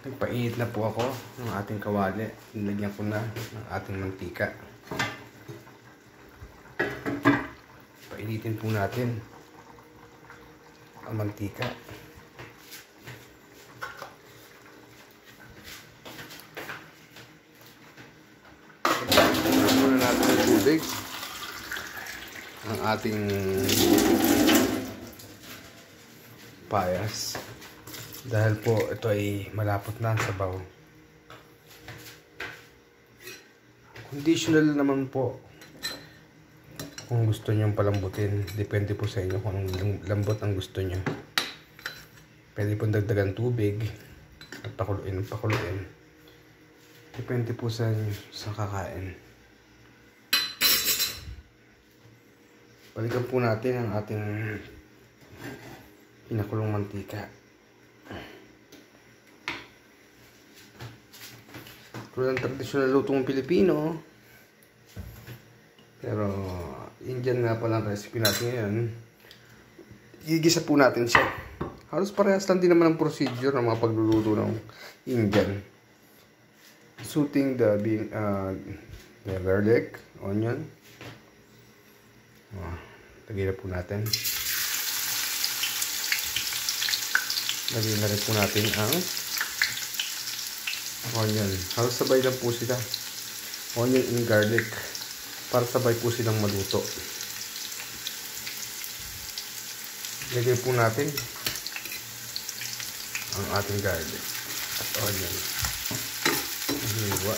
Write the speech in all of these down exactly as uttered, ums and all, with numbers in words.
Nagpainit na po ako ng ating kawali. Nilagyan ko na ng ating mantika. Painitin po natin ang mantika. Lagyan muna natin ng tubig ang ating payas. Dahil po ito ay malapot na ang sabaw. Conditional naman po kung gusto nyo palambutin. Depende po sa inyo kung anong lambot ang gusto nyo. Pwede po dagdagan tubig at pakuluin, pakuluin. Depende po sa inyo sa kakain. Balikan po natin ang ating pinakulong mantika. Tulad ng tradisyonal lutong Pilipino. Pero Indian nga pala ang recipe natin ngayon. Gigisa po natin siya. Halos parehas lang din naman ang procedure ng mga pagluluto ng Indian. Sauteing the, uh, the garlic, onion. Oh, lagyan na po natin. Lagyan na rin po natin ang onion. Halos sabay lang po sila. Onion and garlic. Para sabay po silang maluto. Lagyan po natin ang ating garlic at onion. Hiwa.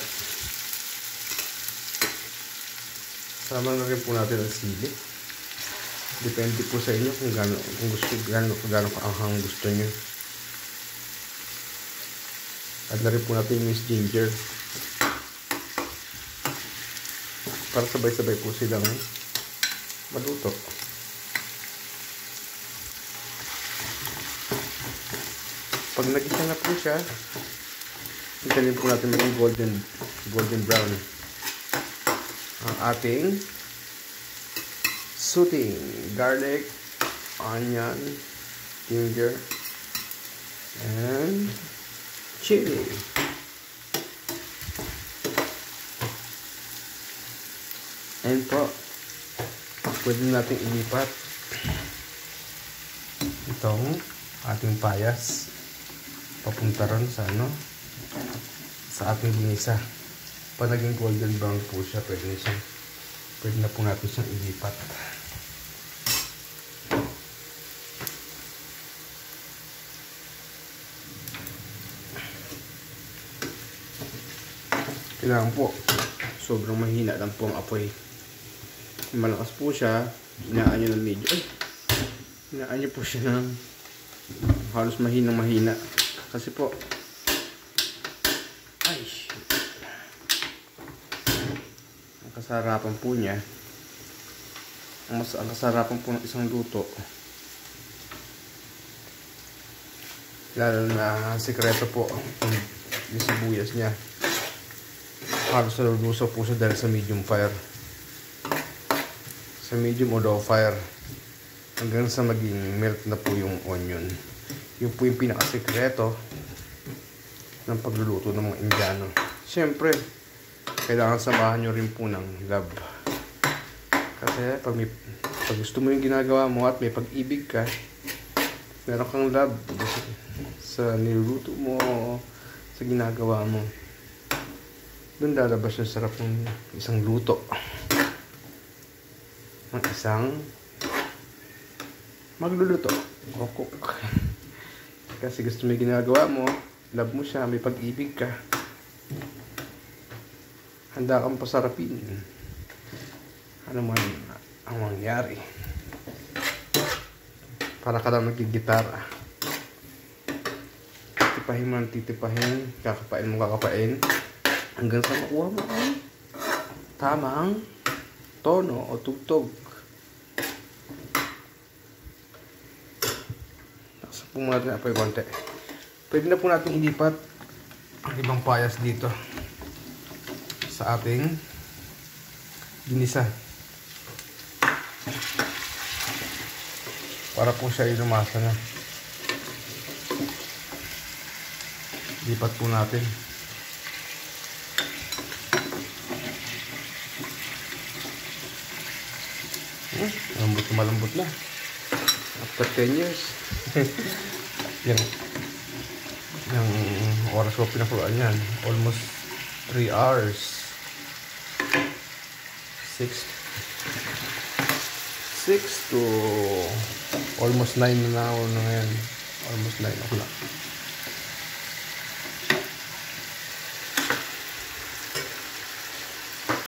Sama na rin po natin ang sili. Depende po sa inyo kung gaano, kung gusto, gaano, gaano kaanghang gusto nyo. At na rin po natin yung ginger. Para sabay-sabay po silang maluto. Pag nagisa na po siya, hintayin po natin maging golden, golden brown ang ating sauteing garlic, onion, ginger, and chili. Ayan po. Pwede natin ilipat itong ating payas papunta ron sa ano sa ating ginisa. Pag naging golden brown po siya, pwede na siyang pwede na po natin siyang ilipat. Kailangan po sobrang mahina lang po ang apoy. Kung malakas po siya, hinaan nyo ng medyo. Ay! Hinaan nyo po siya ng halos mahinang mahina. Kasi po, ay! Ang kasarapan po niya, ang, mas, ang kasarapan po ng isang luto, lalo na sikreto po yung sibuyas niya. Halos nalulusok po siya dahil sa medium fire. Sa medium o low fire. Hanggang sa maging melt na po yung onion. Yun po yung pinakasekreto ng pagluluto ng mga Indiano. Siyempre, kailangan samahan nyo rin po ng love. Kasi pag, may, pag gusto mo yung ginagawa mo at may pag-ibig ka, meron kang love sa niluluto mo, sa ginagawa mo. Doon lalabas yung sarap ng isang luto. Ng isang magluluto o cook. Kasi gusto mo yung ginagawa mo, love mo siya, may pag-ibig ka. Handa kang pasarapin. Ano man ang mangyari. Para ka lang nagigitara. Titipahin mo ng titipahin, kakapain mo kakapain. Hanggang sa makuha mo ang tamang tono o tugtog. Nakasap po natin apoy konti. Pwede na po natin ilipat ang ibang payas dito sa ating ginisa. Para po siya ay lumasa na. Lipat po natin. Hmm, malambot na malambot na. After ten years. yung, yung oras ko pinakuluan yan. Almost three hours. six six to almost nine na na ngayon. Almost nine o'clock.